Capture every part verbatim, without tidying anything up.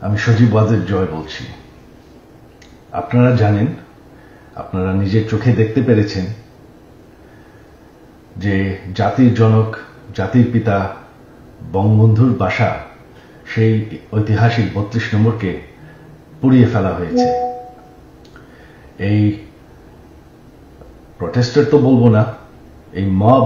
আমি সজীব ওয়াজেদ জয় বলছি। আপনারা জানেন, আপনারা নিজের চোখে দেখতে পেরেছেন যে জাতির জনক, জাতির পিতা বঙ্গবন্ধুর বাসা, সেই ঐতিহাসিক বত্রিশ নম্বরকে পুড়িয়ে ফেলা হয়েছে। এই প্রটেস্টার তো বলবো না, এই মব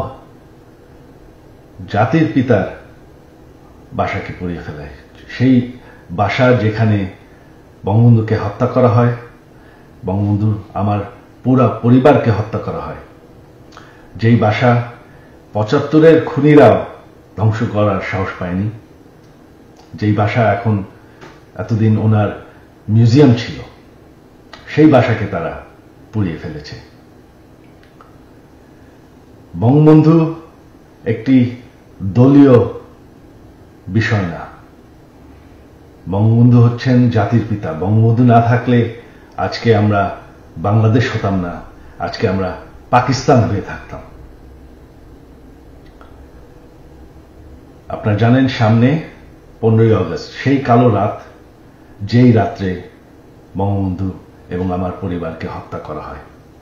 জাতির পিতার বাসাকে পুড়িয়ে ফেলায়। সেই বাসা যেখানে বঙ্গবন্ধুকে হত্যা করা হয়, বঙ্গবন্ধু আমার পুরা পরিবারকে হত্যা করা হয়, যেই বাসা পঁচাত্তরের খুনিরাও ধ্বংস করার সাহস পায়নি, যেই বাসা এখন এতদিন ওনার মিউজিয়াম ছিল, সেই বাসাকে তারা পুড়িয়ে ফেলেছে। বঙ্গবন্ধু একটি দলীয় বিষয় না, বঙ্গবন্ধু হচ্ছেন জাতির পিতা। বঙ্গবন্ধু না থাকলে আজকে আমরা বাংলাদেশ হতাম না, আজকে আমরা পাকিস্তান হয়ে থাকতাম। আপনারা জানেন সামনে পনেরোই আগস্ট, সেই কালো রাত, যেই রাত্রে বঙ্গবন্ধু এবং আমার পরিবারকে হত্যা করা হয়।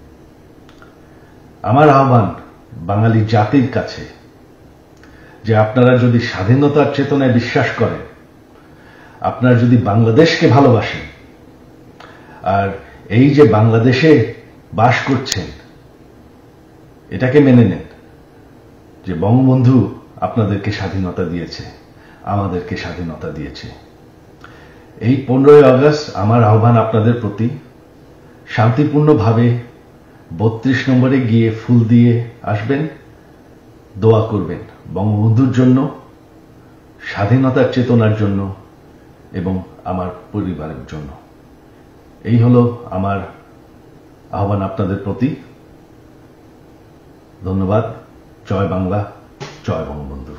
আমার আহ্বান বাঙালি জাতির কাছে যে আপনারা যদি স্বাধীনতার চেতনায় বিশ্বাস করেন, আপনারা যদি বাংলাদেশকে ভালোবাসেন, আর এই যে বাংলাদেশে বাস করছেন এটাকে মেনে নেন যে বঙ্গবন্ধু আপনাদেরকে স্বাধীনতা দিয়েছে, আমাদেরকে স্বাধীনতা দিয়েছে। এই পনেরোই আগস্ট আমার আহ্বান আপনাদের প্রতি, শান্তিপূর্ণভাবে বত্রিশ নম্বরে গিয়ে ফুল দিয়ে আসবেন, দোয়া করবেন বঙ্গবন্ধুর জন্য, স্বাধীনতার চেতনার জন্য এবং আমার পরিবারের জন্য। এই হলো আমার আহ্বান আপনাদের প্রতি। ধন্যবাদ। জয় বাংলা, জয় বঙ্গবন্ধু।